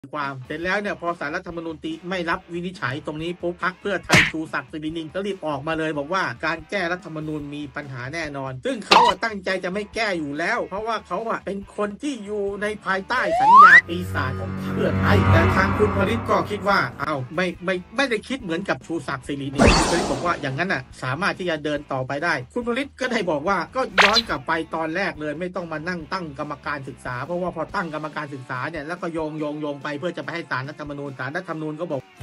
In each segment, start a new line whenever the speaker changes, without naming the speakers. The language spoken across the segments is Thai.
ความเสร็จแล้วเนี่ยพอศาลรัฐธรรมนูญไม่รับวินิจฉัยตรงนี้ปุ๊บพรรคเพื่อไทยชูศักดิ์สิรินินก็รีบออกมาเลยบอกว่าการแก้รัฐธรรมนูญมีปัญหาแน่นอนซึ่งเขาตั้งใจจะไม่แก้อยู่แล้วเพราะว่าเขาเป็นคนที่อยู่ในภายใต้สัญญาปีศาจของเพื่อไทยแต่ทางคุณผลิตก็คิดว่าไม่ได้คิดเหมือนกับชูศักดิ์สิรินินคุณผลิตบอกว่าอย่างนั้นสามารถที่จะเดินต่อไปได้คุณผลิตก็ได้บอกว่าก็ย้อนกลับไปตอนแรกเลยไม่ต้องมานั่งตั้งกรรมการศึกษาเพราะว่าพอตั้งกรรมการศึกษาเนี่ยแล้วก็โยงไปเพื่อจะไปให้ศาลรัฐธรรมนูญศาลรัฐธรรมนูญก็บอก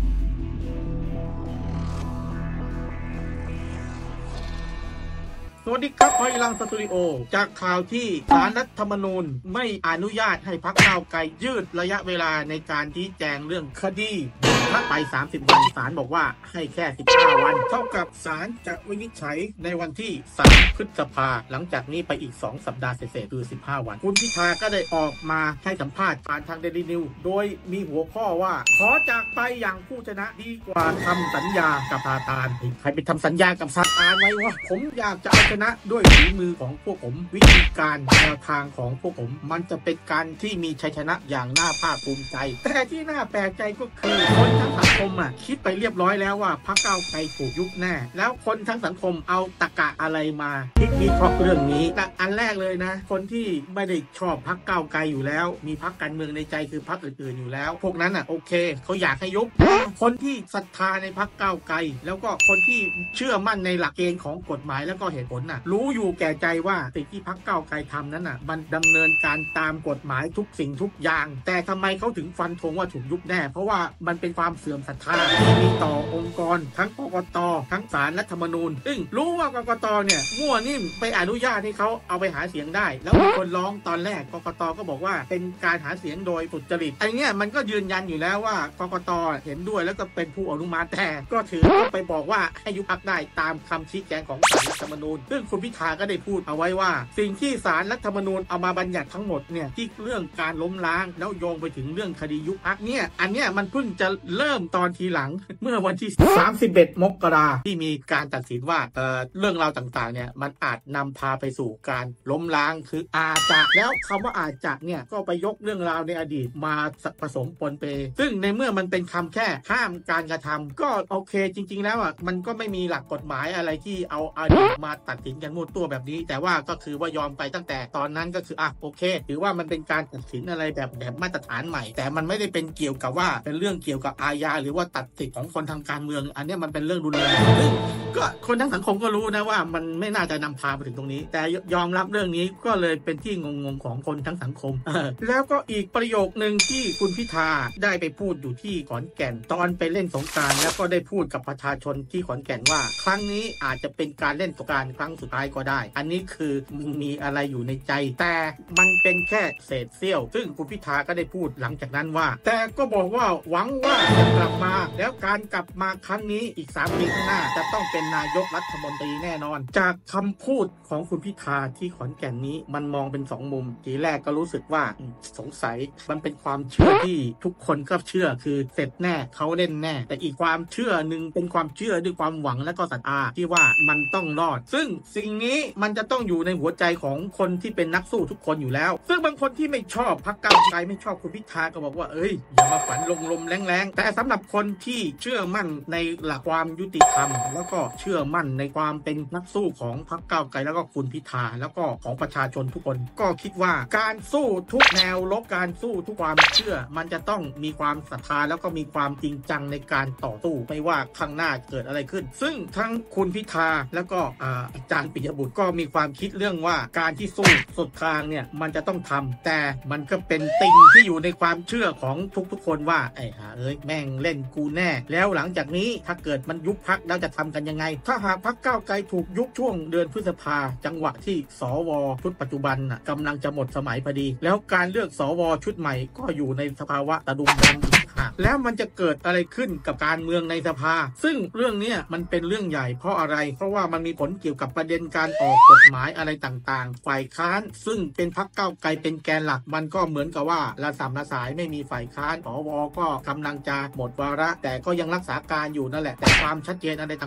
สวัสดีครับพอยลังสตูดิโอจากข่าวที่ศาลรัฐธรรมนูญไม่อนุญาตให้พรรคก้าวไกลยืดระยะเวลาในการชี้แจงเรื่องคดีถ้าไป30 วันศาลบอกว่าให้แค่15 วันเท่ากับศาลจะวินิจฉัยในวันที่3 พฤษภาหลังจากนี้ไปอีก2 สัปดาห์เศษคือ15 วันคุณพิธาก็ได้ออกมาให้สัมภาษณ์ผ่านทางเดลินิวโดยมีหัวข้อว่าขอจากไปอย่างผู้ชนะดีกว่าทำสัญญากับซาตานใครไปทำสัญญากับซาตานไว้ว่าผมอยากจะเอาชนะด้วยฝีมือของพวกผมวิธีการแนวทางของพวกผมมันจะเป็นการที่มีชัยชนะอย่างน่าภาคภูมิใจแต่ที่น่าแปลกใจก็คือคนทั้งสังคมคิดไปเรียบร้อยแล้วว่าพรรคก้าวไกลถูกยุบแน่แล้วคนทั้งสังคมเอาตรรกะอะไรมาคิดวิเคราะห์เรื่องนี้แต่อันแรกเลยนะคนที่ไม่ได้ชอบพรรคก้าวไกลอยู่แล้วมีพรรคการเมืองในใจคือพรรคอื่นๆอยู่แล้วพวกนั้นโอเคเขาอยากให้ยุบคนที่ศรัทธาในพรรคก้าวไกลแล้วก็คนที่เชื่อมั่นในหลักเกณฑ์ของกฎหมายแล้วก็เหตุผลรู้อยู่แก่ใจว่าสิ่งที่พรรคก้าวไกลทำนั้นมันดำเนินการตามกฎหมายทุกสิ่งทุกอย่างแต่ทำไมเขาถึงฟันธงว่าถูกยุบแน่เพราะว่ามันเป็นความเสื่อมศรัทธาที่มีต่อองค์กรทั้งกกต.ทั้งศาลรัฐธรรมนูญซึ่งรู้ว่ากกต.เนี่ยมั่วนิ่มไปอนุญาตให้เขาเอาไปหาเสียงได้แล้วมีคนร้องตอนแรกกกต.ก็บอกว่าเป็นการหาเสียงโดยสุจริตไอ้เนี่ยมันก็ยืนยันอยู่แล้วว่ากกต.เห็นด้วยแล้วก็เป็นผู้อนุมัติแต่ก็ถือไปบอกว่าให้ยุบพรรคได้ตามคำชี้แจงของศาลรัฐธรรมนูญซึ่งคุณพิธาก็ได้พูดเอาไว้ว่าสิ่งที่ศาลรัฐธรรมนูญเอามาบัญญัติทั้งหมดเนี่ยที่เรื่องการล้มล้างแล้วโยงไปถึงเรื่องคดียุบพรรคเนี่ยอันเนี้ยมันเพิ่งจะเริ่มตอนทีหลังเมื่อวันที่31 มกราที่มีการตัดสินว่าเรื่องราวต่างๆเนี่ยมันอาจนำพาไปสู่การล้มล้างคืออาจจะแล้วคำว่าอาจจะเนี่ยก็ไปยกเรื่องราวในอดีตมาผสมปนเปซึ่งในเมื่อมันเป็นคำแค่ห้ามการกระทำก็โอเคจริงๆแล้วมันก็ไม่มีหลักกฎหมายอะไรที่เอาอดีตมาตัดสินกันมั่วตัวแบบนี้แต่ว่าก็คือว่ายอมไปตั้งแต่ตอนนั้นก็คือโอเคถือว่ามันเป็นการตัดสินอะไรแบบมาตรฐานใหม่แต่มันไม่ได้เป็นเกี่ยวกับว่าเป็นเรื่องเกี่ยวกับอาญาหรือว่าตัดสิทธิ์ของคนทางการเมืองอันนี้มันเป็นเรื่องรุนแรงซึ่งก็คนทั้งสังคมก็รู้นะว่ามันไม่น่าจะนำพาไปถึงตรงนี้แต่ยอมรับเรื่องนี้ก็เลยเป็นที่งงของคนทั้งสังคมแล้วก็อีกประโยคนึงที่คุณพิธาได้ไปพูดอยู่ที่ขอนแก่นตอนไปเล่นสงกรานต์แล้วก็ได้พูดกับประชาชนที่ขอนแก่นว่าครั้งนี้อาจจะเป็นการเล่นสงกรานต์ครั้งสุดท้ายก็ได้อันนี้คือมีอะไรอยู่ในใจแต่มันเป็นแค่เศษเสี้ยวซึ่งคุณพิธาก็ได้พูดหลังจากนั้นว่าแต่ก็บอกว่าหวังว่าจะกลับมาแล้วการกลับมาครั้งนี้อีก3 ปีข้างหน้าจะต้องเป็นนายกรัฐมนตรีแน่นอนจากคำพูดของคุณพิธาที่ขอนแก่นนี้มันมองเป็น2 มุมทีแรกก็รู้สึกว่าสงสัยมันเป็นความเชื่อที่ทุกคนก็เชื่อคือเสร็จแน่เขาเล่นแน่แต่อีกความเชื่อหนึ่งเป็นความเชื่อด้วยความหวังและก็ศรัทธาที่ว่ามันต้องรอดซึ่งสิ่งนี้มันจะต้องอยู่ในหัวใจของคนที่เป็นนักสู้ทุกคนอยู่แล้วซึ่งบางคนที่ไม่ชอบพรรคก้าวไกลไม่ชอบคุณพิธาก็บอกว่าอย่ามาฝันลมแรงๆแต่สำหรับคนที่เชื่อมั่นในหลักความยุติธรรมแล้วก็เชื่อมั่นในความเป็นนักสู้ของพรรคก้าวไกลแล้วก็คุณพิธาแล้วก็ของประชาชนทุกคนก็คิดว่าการสู้ทุกแนวรบการสู้ทุกความเชื่อมันจะต้องมีความศรัทธาแล้วก็มีความจริงจังในการต่อสู้ไม่ว่าข้างหน้าเกิดอะไรขึ้นซึ่งทั้งคุณพิธาแล้วก็อาจารย์ปิยบุตรก็มีความคิดเรื่องว่าการที่สู้สุดทางเนี่ยมันจะต้องทำแต่มันก็เป็นติ่งที่อยู่ในความเชื่อของทุกคนว่าแม่งเล่นกูแน่แล้วหลังจากนี้ถ้าเกิดมันยุบพรรคแล้วจะทำกันยังไงถ้าหากพรรคก้าวไกลถูกยุบช่วงเดือนพฤษภาจังหวะที่สวชุดปัจจุบันกำลังจะหมดสมัยพอดีแล้วการเลือกสวชุดใหม่ก็อยู่ในสภาวะตะดุมบอลแล้วมันจะเกิดอะไรขึ้นกับการเมืองในสภาซึ่งเรื่องนี้มันเป็นเรื่องใหญ่เพราะอะไรเพราะว่ามันมีผลเกี่ยวกับประเด็นการออกกฎหมายอะไรต่างๆฝ่ายค้านซึ่งเป็นพรรคก้าวไกลเป็นแกนหลักมันก็เหมือนกับว่าระสำระสายไม่มีฝ่ายค้านสวก็กำลังจะหมดวาระแต่ก็ยังรักษาการอยู่นั่นแหละแต่ความชัดเจนอะไรต่างๆมัน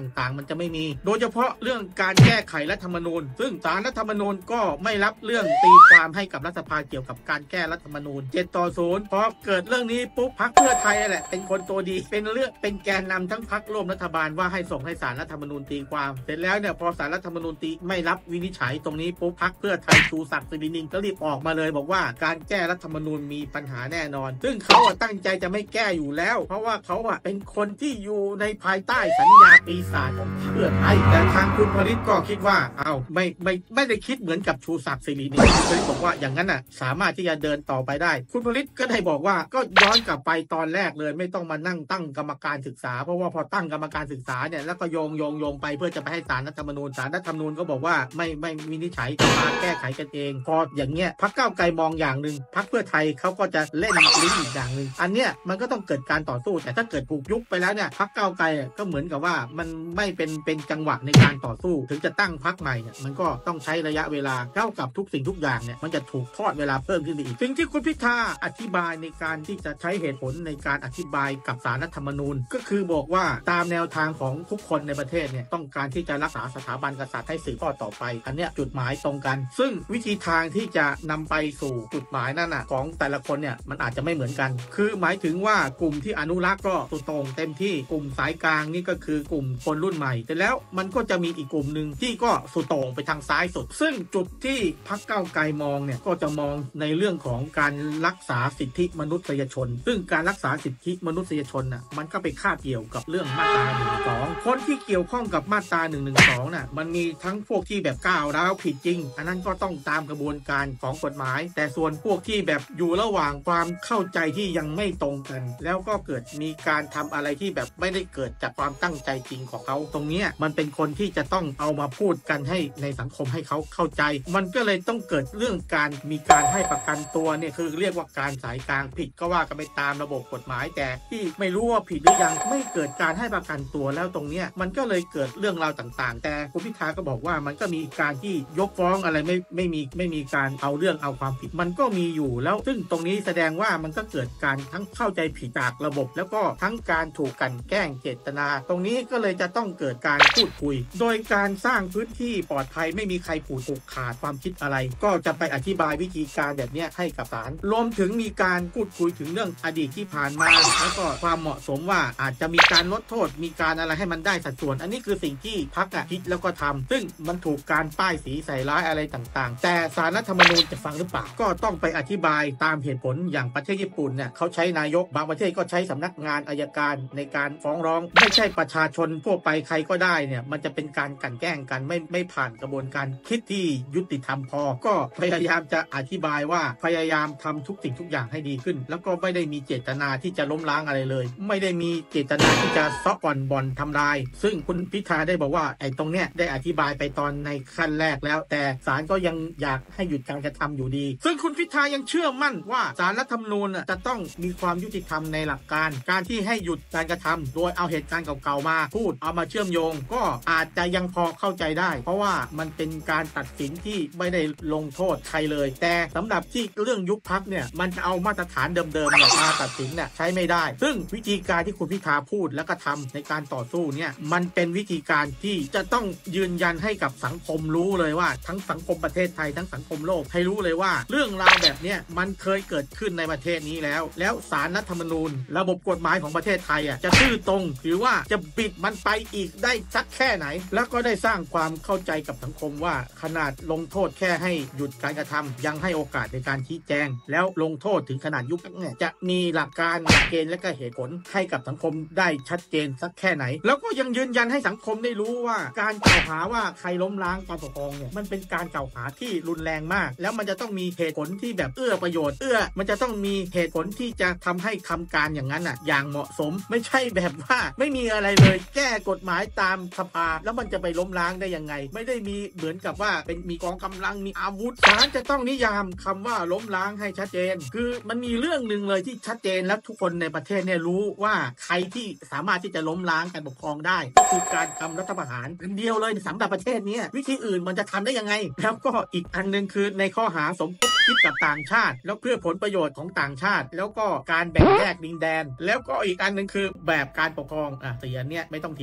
จะไม่มีโดยเฉพาะเรื่องการแก้ไขรัฐธรรมนูญซึ่งศาลรัฐธรรมนูญก็ไม่รับเรื่องตีความให้กับรัฐสภาเกี่ยวกับการแก้รัฐธรรมนูญ7-0พอเกิดเรื่องนี้ปุ๊บพรรคเพื่อไทยแหละเป็นคนตัวดีเป็นแกนนำทั้งพรรคร่วมรัฐบาลว่าให้ส่งให้ศาลรัฐธรรมนูญตีความเสร็จแล้วเนี่ยพอศาลรัฐธรรมนูญตีไม่รับวินิจฉัยตรงนี้ปุ๊บพรรคเพื่อไทยชูศักดิ์สิรินินก็รีบออกมาเลยบอกว่าการแก้รัฐธรรมนูญมีปัญหาแน่นอนซึ่งเขาตั้งใจจะไม่แก้อยู่แล้วเพราะว่าเขาเป็นคนที่อยู่ในภายใต้สัญญาปีศาจของเพื่อไทยแต่ทางคุณผลิตก็คิดว่าไม่ได้คิดเหมือนกับชูศักดิ์สิรินินคุณผลิตบอกว่าอย่างนั้นสามารถที่จะเดินต่อไปได้คุณผลิตก็ได้บอกว่าก็ย้อนกลับไปตอนแรกเลยไม่ต้องมานั่งตั้งกรรมการศึกษาเพราะว่าพอตั้งกรรมการศึกษาเนี่ยแล้วก็โยงไปเพื่อจะไปให้ศาลรัฐธรรมนูญศาลรัฐธรรมนูญก็บอกว่าไม่วินิจฉัยจะมาแก้ไขกันเองพออย่างเงี้ยพรรคก้าวไกลมองอย่างหนึ่งพรรคเพื่อไทยเขาก็จะเล่นลิ้นอีกอย่างหนึ่งอันเนี้ยมันก็ต้องเกิดการต่อสู้แต่ถ้าเกิดถูกยุบไปแล้วเนี่ยพรรคก้าวไกลก็เหมือนกับว่ามันไม่เป็นจังหวะในการต่อสู้ถึงจะตั้งพรรคใหม่เนี่ยมันก็ต้องใช้ระยะเวลาเท่ากับทุกสิ่งทุกอย่างเนี่ยมันจะถูกทอดเวลาเพิ่มขึ้นไปอีกสิ่งที่คุณพิธาอธิบายในการที่จะใช้เหตุผลในการอธิบายกับศาลรัฐธรรมนูญก็คือบอกว่าตามแนวทางของทุกคนในประเทศเนี่ยต้องการที่จะรักษาสถาบันกษัตริย์ให้สืบทอดต่อไปอันเนี้ยจุดหมายตรงกันซึ่งวิธีทางที่จะนำไปสู่จุดหมายนั่นของแต่ละคนเนี่ยมันอาจจะไม่เหมือนกันคือหมายถึงว่ากลุ่มที่อนุรักษ์ก็สุดโต่งเต็มที่กลุ่มสายกลางนี่ก็คือกลุ่มคนรุ่นใหม่แต่แล้วมันก็จะมีอีกกลุ่มหนึ่งที่ก็สุดโต่งไปทางซ้ายสุดซึ่งจุดที่พรรคก้าวไกลมองเนี่ยก็จะมองในเรื่องของการรักษาสิทธิมนุษยชนซึ่งการรักษาสิทธิมนุษยชนน่ะมันก็ไปคาบเกี่ยวกับเรื่องมาตรา112คนที่เกี่ยวข้องกับมาตรา112น่ะมันมีทั้งพวกที่แบบก้าวร้าวผิดจริงอันนั้นก็ต้องตามกระบวนการของกฎหมายแต่ส่วนพวกที่แบบอยู่ระหว่างความเข้าใจที่ยังไม่ตรงกันแล้วก็เกิดมีการทำอะไรที่แบบไม่ได้เกิดจากความตั้งใจจริงของเขาตรงนี้มันเป็นคนที่จะต้องเอามาพูดกันให้ในสังคมให้เขาเข้าใจมันก็เลยต้องเกิดเรื่องการมีการให้ประกันตัวเนี่ยคือเรียกว่าการสายกลางผิดก็ว่ากันไปตามระบบกฎหมายแต่ที่ไม่รู้ว่าผิดหรือยังไม่เกิดการให้ประกันตัวแล้วตรงนี้มันก็เลยเกิดเรื่องราวต่างๆแต่คุณพิธาก็บอกว่ามันก็มีการที่ยกฟ้องอะไรไม่มีการเอาเรื่องเอาความผิดมันก็มีอยู่แล้วซึ่งตรงนี้แสดงว่ามันก็เกิดการทั้งเข้าใจผิดจากระบบแล้วก็ทั้งการถูกกันแกล้งเจตนาตรงนี้ก็เลยจะต้องเกิดการพูดคุยโดยการสร้างพื้นที่ปลอดภัยไม่มีใครผูกขาดความคิดอะไรก็จะไปอธิบายวิธีการแบบนี้ให้กับศาลรวมถึงมีการพูดคุยถึงเรื่องอดีตที่ผ่านมาแล้วก็ความเหมาะสมว่าอาจจะมีการลดโทษมีการอะไรให้มันได้สัดส่วนอันนี้คือสิ่งที่พรรคคิดแล้วก็ทำซึ่งมันถูกการป้ายสีใส่ร้ายอะไรต่างๆแต่ศาลรัฐธรรมนูญจะฟังหรือเปล่าก็ต้องไปอธิบายตามเหตุผลอย่างประเทศญี่ปุ่นเนี่ยเขาใช้นายกบางประเทศก็ใช้สำนักงานอัยการในการฟ้องร้องไม่ใช่ประชาชนทั่วไปใครก็ได้เนี่ยมันจะเป็นการกลั่นแกล้งกันไม่ผ่านกระบวนการคิดที่ยุติธรรมพอก็พยายามจะอธิบายว่าพยายามทำทุกสิ่งทุกอย่างให้ดีขึ้นแล้วก็ไม่ได้มีเจตนาที่จะล้มล้างอะไรเลยไม่ได้มีเจตนาที่จะซ้อบ่อนทำลายซึ่งคุณพิธาได้บอกว่าไอ้ตรงเนี้ยได้อธิบายไปตอนในขั้นแรกแล้วแต่ศาลก็ยังอยากให้หยุดการกระทำอยู่ดีซึ่งคุณพิธายังเชื่อมั่นว่าศาลรัฐธรรมนูญจะต้องมีความยุติธรรมในหลักการที่ให้หยุดการกระทำโดยเอาเหตุการณ์เก่าๆมาพูดเอามาเชื่อมโยงก็อาจจะยังพอเข้าใจได้เพราะว่ามันเป็นการตัดสินที่ไม่ได้ลงโทษใครเลยแต่สำหรับที่เรื่องยุบพรรคเนี่ยมันจะเอามาตรฐานเดิมๆเนี่ยมาตัดสินเนี่ยใช้ไม่ได้ซึ่งวิธีการที่คุณพิธาพูดแล้วก็ทำในการต่อสู้เนี่ยมันเป็นวิธีการที่จะต้องยืนยันให้กับสังคมรู้เลยว่าทั้งสังคมประเทศไทยทั้งสังคมโลกให้รู้เลยว่าเรื่องราวแบบนี้มันเคยเกิดขึ้นในประเทศนี้แล้วศาลรัฐธรรมนูญระบบกฎหมายของประเทศไทยจะซื่อตรงหรือว่าจะบิดมันไปอีกได้สักแค่ไหนแล้วก็ได้สร้างความเข้าใจกับสังคมว่าขนาดลงโทษแค่ให้หยุดการกระทำยังให้โอกาสในการชี้แจงแล้วลงโทษถึงขนาดยุบเนี่ยจะมีหลักการหลักเกณฑ์และก็เหตุผลให้กับสังคมได้ชัดเจนสักแค่ไหนแล้วก็ยังยืนยันให้สังคมได้รู้ว่าการกล่าวหาว่าใครล้มล้างการปกครองเนี่ยมันเป็นการกล่าวหาที่รุนแรงมากแล้วมันจะต้องมีเหตุผลที่แบบเอื้อประโยชน์มันจะต้องมีเหตุผลที่จะทำให้ทำการอย่างนั้นอย่างเหมาะสมไม่ใช่แบบว่าไม่มีอะไรเลยแก้กฎหมายตามสภาแล้วมันจะไปล้มล้างได้ยังไงไม่ได้มีเหมือนกับว่าเป็นมีกองกำลังมีอาวุธศาลจะต้องนิยามคำว่าล้มล้างให้ชัดเจนคือมันมีเรื่องหนึ่งเลยที่ชัดเจนและทุกคนในประเทศเนี่ยรู้ว่าใครที่สามารถที่จะล้มล้างการปกครองได้ก็คือการทำรัฐประหารเป็นเดียวเลยสำหรับประเทศนี้วิธีอื่นมันจะทำได้ยังไงแล้วก็อีกอันนึงคือในข้อหาสมคบคิดกับต่างชาติแล้วเพื่อผลประโยชน์ของต่างชาติแล้วก็การแบ่งแยกดินแดนแล้วก็อีกอันนึงคือแบบการปกครอง4อันเนี้ยไม่ต้องเถียงเลย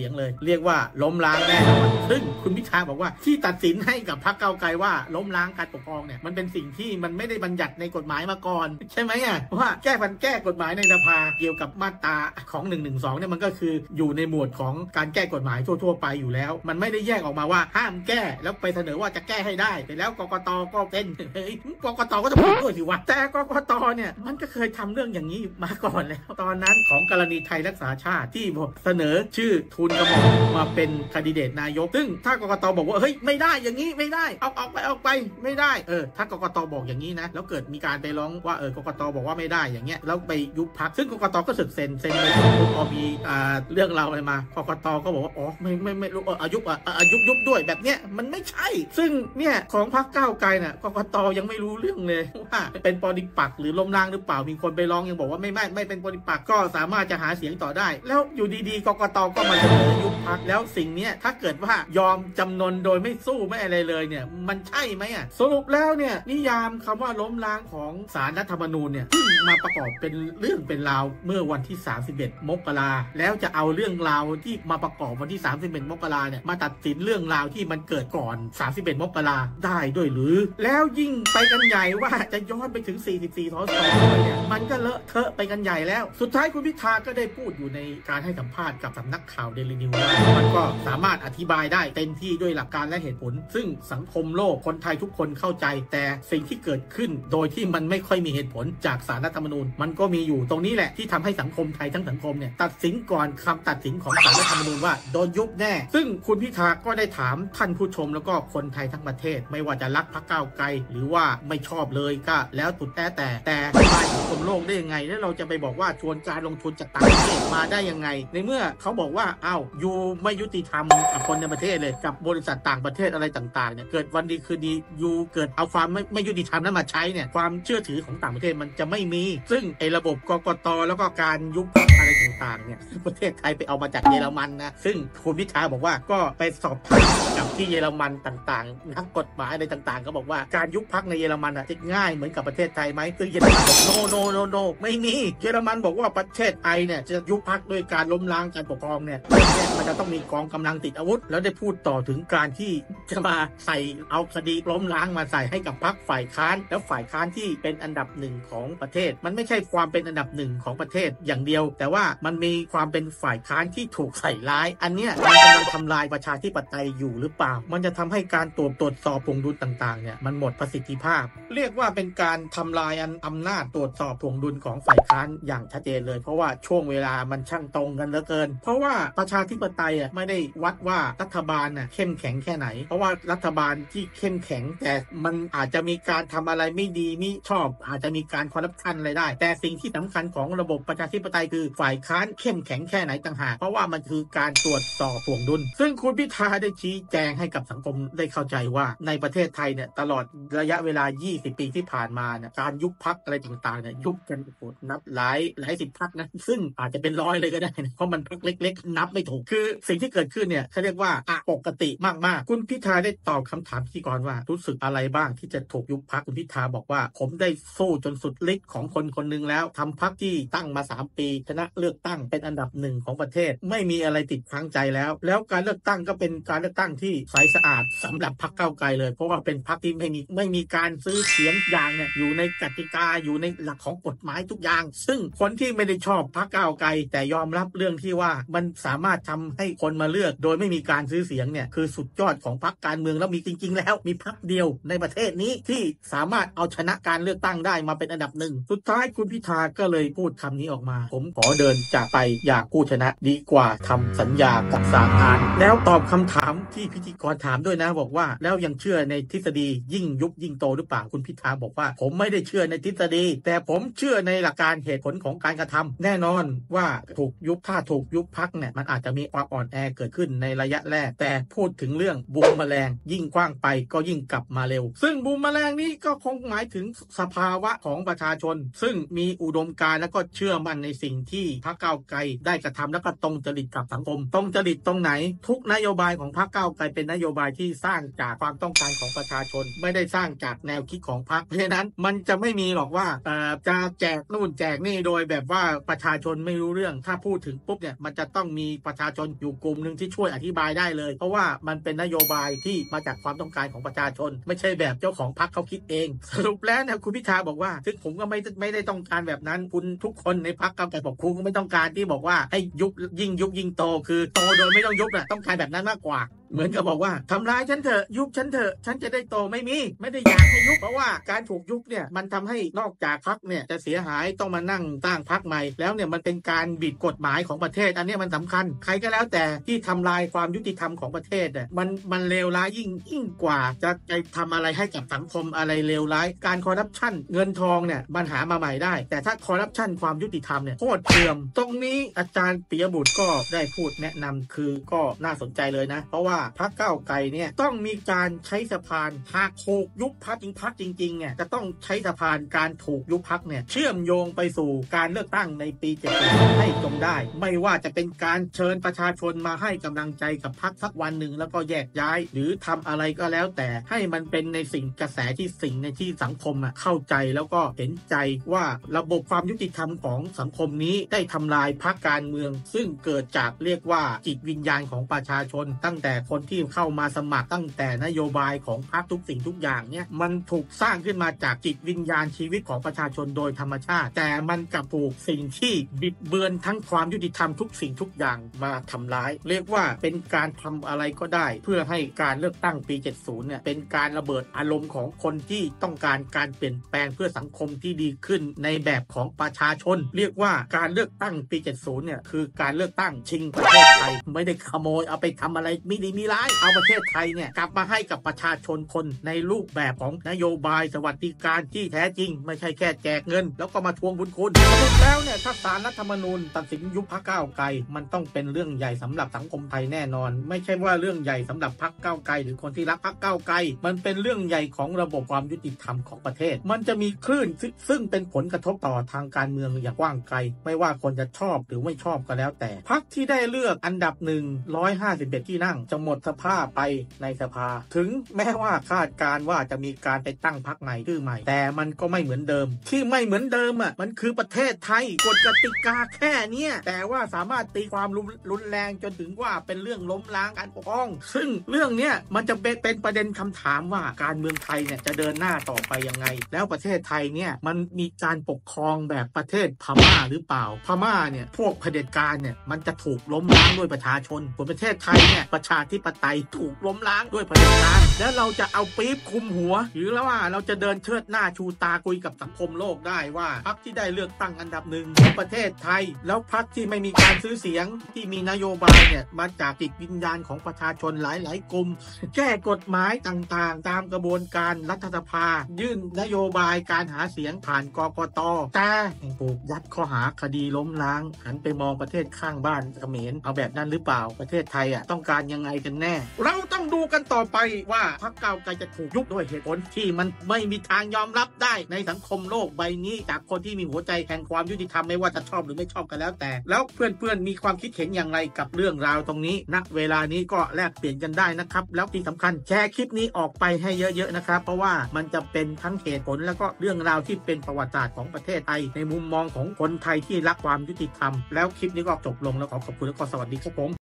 เรียกว่าล้มล้างแน่นอนซึ่งคุณพิธาบอกว่าที่ตัดสินให้กับพรรคก้าวไกลว่าล้มล้างการปกครองเนี่ยมันเป็นสิ่งที่มันไม่ได้บัญญัติในกฎหมายมาก่อนใช่ไหมอ่ะว่าแก้กฎหมายในสภาเกี่ยวกับมาตราของ112เนี่ยมันก็คืออยู่ในหมวดของการแก้กฎหมายทั่วๆไปอยู่แล้วมันไม่ได้แยกออกมาว่าห้ามแก้แล้วไปเสนอว่าจะแก้ให้ได้แต่แล้วกกตก็เป็นกกตก็ต้องผิดด้วยสิวะแต่กกตเนี่ยมันก็เคยทำเรื่องอย่างนี้มาก่อนแล้วตอนนั้นของกรณีไทยรักษาชาติที่เสนอชื่อทูลกระหม่อมมาเป็นแคนดิเดตนายกซึ่งถ้ากกตบอกว่าเฮ้ยไม่ได้อย่างนี้ไม่ได้ออกไปไม่ได้ถ้ากกตบอกอย่างนี้นะแล้วเกิดมีการไปร้องว่ากกตบอกว่าไม่ได้อย่างเงี้ยแล้วไปยุบพรรคซึ่งกกตก็สึกเซ็นเลยพอมีเรื่องเราอะไรมากกตก็บอกว่าอ๋อไม่รู้ยุบด้วยแบบเนี้ยมันไม่ใช่ซึ่งเนี่ยของพรรคก้าวไกลน่ะกกตยังไม่รู้เรื่องเลยว่าเป็นปฏิปักษ์หรือล้มล้างหรือเปล่ามีคนไปร้องยังบอกว่าไม่เป็นปฏิปักษ์ก็สามารถจะหาเสียงต่อได้แล้วอยู่ดีๆกกตก็มาเสนอยุบพรรคแล้วสิ่งเนี้ยถ้าเกิดว่ายอมจำนนโดยไม่สู้ไม่อะไรเลยเนี่ยมันใช่ไหมอ่ะสรุปแล้วเนี่ยนิยามคำว่าล้มล้างของศาลรัฐธรรมนูญเนี่ยมาประกอบเป็นเรื่องเป็นราวเมื่อวันที่31 มกราแล้วจะเอาเรื่องราวที่มาประกอบวันที่31 มกราเนี่ยมาตัดสินเรื่องราวที่มันเกิดก่อน31 มกราได้ด้วยหรือแล้วยิ่งไปกันใหญ่ว่าจะย้อนไปถึง44 ส.ส.เนี่ยมันก็เลอะเทอะไปกันใหญ่แล้วสุดท้ายคุณพิธาก็ได้พูดอยู่ในการให้สัมภาษณ์กับสำนักข่าวเดลินิวว่ามันก็สามารถอธิบายได้เต็มที่ด้วยหลักการและเหตุผลซึ่งสังคมโลกคนไทยทุกคนเข้าใจแต่สิ่งที่เกิดขึ้นโดยที่มันไม่ค่อยมีเหตุผลจากศาลรัฐธรรมนูญมันก็มีอยู่ตรงนี้แหละที่ทำให้สังคมไทยทั้งสังคมเนี่ยตัดสินก่อนคำตัดสินของศาลรัฐธรรมนูญว่าโดนยุบแน่ซึ่งคุณพิธาก็ได้ถามท่านผู้ชมแล้วก็คนไทยทั้งประเทศไม่ว่าจะรักพรรคก้าวไกลหรือว่าไม่ชอบเลยก็แล้วสุดแต่มาสังคมโลกได้ยังไงแล้วเราจะไปบอกว่าชวนการลงทุนจากต่างประเทศมาได้ยังไงในเมื่อเขาบอกว่าอยู่ไม่ยุติธรรมกับคนในประเทศเลยกับบริษัทต่างประเทศอะไรต่างๆเนี่ยเกิดวันดีคืนดีอยู่เกิดเอาความไม่ยุติธรรมนั้นมาใช้เนี่ยความเชื่อถือของต่างประเทศมันจะไม่มีซึ่งไอ้ระบบกกตแล้วก็การยุบพรรคอะไรต่างๆเนี่ยประเทศไทยไปเอามาจากเยอรมันนะซึ่งคุณพิธาบอกว่าก็ไปสอบถามกับที่เยอรมันต่างๆนักกฎหมายอะไรต่างๆก็บอกว่าการยุบพรรคในเยอรมันจะง่ายเหมือนกับประเทศไทยไหมซึ่งเยอรมันบอกโนไม่มีเยอรมันบอกว่าประเทศไทยเนี่ยจะยุบพรรคด้วยการล้มล้างการปกครองเนี่ยมันจะต้องมีกองกำลังติดอาวุธแล้วได้พูดต่อถึงการที่จะมาใส่เอาคดีล้มล้างมาใส่ให้กับพรรคฝ่ายค้านแล้วฝ่ายค้านที่เป็นอันดับหนึ่งของประเทศมันไม่ใช่ความเป็นอันดับหนึ่งของประเทศอย่างเดียวแต่ว่ามันมีความเป็นฝ่ายค้านที่ถูกใส่ร้ายอันเนี้ยมันกำลังทำลายประชาธิปไตยอยู่หรือเปล่ามันจะทำให้การตรวจสอบถ่วงดุลต่างๆเนี่ยมันหมดประสิทธิภาพเรียกว่าเป็นการทำลายอำนาจตรวจสอบถ่วงดุลของฝ่ายค้านอย่างชัดเจนเลยเพราะว่าช่วงเวลามันช่างตรงกันเหลือเกินเพราะว่าประชาธิปไตยไม่ได้วัดว่ารัฐบาลเข้มแข็งแค่ไหนเพราะว่ารัฐบาลที่เข้มแข็งแต่มันอาจจะมีการทำอะไรไม่ดีไม่ชอบอาจจะมีการคอร์รัปชันอะไรได้แต่สิ่งที่สำคัญของระบบประชาธิปไตยคือฝ่ายค้านเข้มแข็งแค่ไหนต่างหากเพราะว่ามันคือการตรวจสอบถ่วงดุลซึ่งคุณพิธาได้ชี้แจงให้กับสังคมได้เข้าใจว่าในประเทศไทยเนี่ยตลอดระยะเวลา20 ปีที่ผ่านมาเนี่ยการยุบพรรคอะไรต่างๆเนี่ยยุบกันโหนับหลายสิบพรรคนะซึ่งอาจจะเป็นร้อยเลยก็ได้นะเพราะมันพรรคเล็กๆนับไม่ถูกคือสิ่งที่เกิดขึ้นเนี่ยเขาเรียกว่าปกติมากๆคุณพิธาได้ตอบคำถามพิธีกรว่ารู้สึกอะไรบ้างที่จะถูกยุบพรรคคุณพิธาบอกว่าผมได้สู้จนสุดฤทธิ์ของคนคนนึงแล้วทำพรรคที่ตั้งมา3 ปีชนะเลือกตั้งเป็นอันดับ1ของประเทศไม่มีอะไรติดค้างใจแล้วการเลือกตั้งก็เป็นการเลือกตั้งที่ใสสะอาดสำหรับพรรคก้าวไกลเลยเพราะว่าเป็นพรรคที่ไม่มีการซื้อเสียงอย่างเนี่ยอยู่ในกติกาอยู่ในหลักของกฎหมายทุกอย่างซึ่งคนที่ไม่ได้ชอบพรรคก้าวไกลแต่ยอมรับเรื่องที่ว่ามันสามารถทำให้คนมาเลือกโดยไม่มีการซื้อเสียงเนี่ยคือสุดยอดของพรรคการเมืองแล้วมีจริงๆแล้วมีพรรคเดียวในประเทศนี้ที่สามารถเอาชนะการเลือกตั้งได้มาเป็นอันดับ1สุดท้ายคุณพิธาก็เลยพูดคำนี้ออกมาผมขอเดินจากไปอยากผู้ชนะดีกว่าทำสัญญากับสาการแล้วตอบคำถามที่พิธีกรถามด้วยนะบอกว่าแล้วยังเชื่อในทฤษฎียิ่งยุบยิ่งโตหรือเปล่าคุณพิธาบอกว่าผมไม่ได้เชื่อในทฤษฎีแต่ผมเชื่อในหลักการเหตุผลของการกระทำแน่นอนว่าถ้าถูกยุบพรรคเนี่ยมันอาจจะมีความอ่อนแอเกิดขึ้นในระยะแรกแต่พูดถึงเรื่องบูมแมลงยิ่งกว้างไปก็ยิ่งกลับมาเร็วซึ่งบูมแมลงนี้ก็คงหมายถึงสภาวะของประชาชนซึ่งมีอุดมการณ์และก็เชื่อมั่นในสิ่งที่พรรคก้าวไกลได้กระทำและก็ตรงจริตกับสังคมตรงจริตตรงไหนทุกนโยบายของพรรคก้าวไกลเป็นนโยบายที่สร้างจากความต้องการของประชาชนไม่ได้สร้างจากแนวคิดของพรรคเพราะฉะนั้นมันจะไม่มีหรอกว่าจะแจกนู่นแจกนี่โดยแบบว่าประชาชนไม่รู้เรื่องถ้าพูดถึงปุ๊บเนี่ยมันจะต้องมีประชาชนอยู่กลุ่มหนึ่งที่ช่วยอธิบายได้เลยเพราะว่ามันเป็นนโยบายที่มาจากความต้องการของประชาชนไม่ใช่แบบเจ้าของพรรคเขาคิดเองสรุปแล้วเนี่ยคุณพิธาบอกว่าซึ่งผมก็ไม่ได้ต้องการแบบนั้นคุณทุกคนในพรรคก้าวไกลบอกคุณก็ไม่ต้องการที่บอกว่าให้ยุบยิ่งโตคือโตโดยไม่ต้องยุบต้องการแบบนั้นมากกว่าเหมือนกับบอกว่าทำร้ายฉันเถอะยุบฉันเถอะฉันจะได้โตไม่ได้อยากให้ยุบเพราะว่าการถูกยุบเนี่ยมันทำให้นอกจากพรรคเนี่ยจะเสียหายต้องมานั่งตั้งพรรคใหม่แล้วเนี่ยมันเป็นการบิดกฎหมายของประเทศอันนี้มันสำคัญใครก็แล้วแต่ที่ทำลายความยุติธรรมของประเทศเนี่ยมันเลวร้ายยิ่งกว่าจะทำอะไรให้กับสังคมอะไรเลวร้ายการคอร์รัปชันเงินทองเนี่ยมันหามาใหม่ได้แต่ถ้าคอร์รัปชันความยุติธรรมเนี่ยโคตรเสื่อมตรงนี้อาจารย์ปิยบุตรก็ได้พูดแนะนำคือก็น่าสนใจเลยนะเพราะว่าพรรคก้าวไกลเนี่ยต้องมีการใช้สะพานหากถูกยุบพรรคจริงเนี่ยจะต้องใช้สะพานการถูกยุบพรรคเนี่ยเชื่อมโยงไปสู่การเลือกตั้งในปี70ให้จงได้ไม่ว่าจะเป็นการเชิญประชาชนมาให้กำลังใจกับพรรคสักวันหนึ่งแล้วก็แยกย้ายหรือทำอะไรก็แล้วแต่ให้มันเป็นในสิ่งกระแสที่สิ่งในที่สังคมเข้าใจแล้วก็เห็นใจว่าระบบความยุติธรรมของสังคมนี้ได้ทำลายพรรคการเมืองซึ่งเกิดจากเรียกว่าจิตวิญญาณของประชาชนตั้งแต่คนที่เข้ามาสมัครตั้งแต่นโยบายของพรรคทุกสิ่งทุกอย่างเนี่ยมันถูกสร้างขึ้นมาจากจิตวิญญาณชีวิตของประชาชนโดยธรรมชาติแต่มันกลับถูกสิ่งที่บิดเบือนทั้งความยุติธรรมทุกสิ่งทุกอย่างมาทำร้ายเรียกว่าเป็นการทำอะไรก็ได้เพื่อให้การเลือกตั้งปี70เนี่ยเป็นการระเบิดอารมณ์ของคนที่ต้องการการเปลี่ยนแปลงเพื่อสังคมที่ดีขึ้นในแบบของประชาชนเรียกว่าการเลือกตั้งปี70เนี่ยคือการเลือกตั้งชิงประเทศไทยไม่ได้ขโมยเอาไปทำอะไรไม่ดีมีร้ายเอาประเทศไทยเนี่ยกลับมาให้กับประชาชนคนในรูปแบบของนโยบายสวัสดิการที่แท้จริงไม่ใช่แค่แจกเงินแล้วก็มาทวงบุญคุณสรุปแล้วเนี่ยถ้าศาลรัฐธรรมนูญตัดสินยุบพรรคก้าวไกลมันต้องเป็นเรื่องใหญ่สำหรับสังคมไทยแน่นอนไม่ใช่ว่าเรื่องใหญ่สำหรับพรรคก้าวไกลหรือคนที่รักพรรคก้าวไกลมันเป็นเรื่องใหญ่ของระบบความยุติธรรมของประเทศมันจะมีคลื่นซึ่งเป็นผลกระทบต่อทางการเมืองอย่างกว้างไกลไม่ว่าคนจะชอบหรือไม่ชอบก็แล้วแต่พรรคที่ได้เลือกอันดับ151ที่นั่งจะหมดสภาพไปในสภาถึงแม้ว่าคาดการว่าจะมีการไปตั้งพรรคใหม่ชื่อใหม่แต่มันก็ไม่เหมือนเดิมที่ไม่เหมือนเดิมมันคือประเทศไทยกฎกติกาแค่เนี้ยแต่ว่าสามารถตีความรุนแรงจนถึงว่าเป็นเรื่องล้มล้างการปกครองซึ่งเรื่องเนี้ยมันจะเป็นประเด็นคำถามว่าการเมืองไทยเนี่ยจะเดินหน้าต่อไปยังไงแล้วประเทศไทยเนี่ยมันมีการปกครองแบบประเทศพม่าหรือเปล่าพม่าเนี่ยพวกเผด็จการเนี่ยมันจะถูกล้มล้างด้วยประชาชนส่วนประเทศไทยเนี่ยประชาธิปไตยถูกล้มล้างด้วยเผด็จการแล้วเราจะเอาปี๊บคุมหัวหรือแล้วว่าเราจะเดินเชิดหน้าชูตาคุยกับสังคมโลกได้ว่าพรรคที่ได้เลือกตั้งอันดับหนึ่งของประเทศไทยแล้วพรรคที่ไม่มีการซื้อเสียงที่มีนโยบายเนี่ยมาจากจิตวิญญาณของประชาชนหลายกลุ่มแก้กฎหมายต่างๆตามกระบวนการรัฐสภายื่นนโยบายการหาเสียงผ่านกกต.แต่ถูกยัดข้อหาคดีล้มล้างหันไปมองประเทศข้างบ้านเขมรเอาแบบนั้นหรือเปล่าประเทศไทยต้องการยังไงกันแน่เราต้องดูกันต่อไปว่าพรรคก้าวไกลจะถูกยุบด้วยเหตุผลที่มันไม่มีทางยอมรับได้ในสังคมโลกใบนี้จากคนที่มีหัวใจแห่งความยุติธรรมไม่ว่าจะชอบหรือไม่ชอบกันแล้วแต่แล้วเพื่อนๆมีความคิดเห็นอย่างไรกับเรื่องราวตรงนี้ณเวลานี้ก็แลกเปลี่ยนกันได้นะครับแล้วที่สำคัญแชร์คลิปนี้ออกไปให้เยอะๆนะครับเพราะว่ามันจะเป็นทั้งเหตุผลแล้วก็เรื่องราวที่เป็นประวัติศาสตร์ของประเทศไทยในมุมมองของคนไทยที่รักความยุติธรรมแล้วคลิปนี้ก็จบลงแล้วขอบคุณและก็สวัสดีครับผม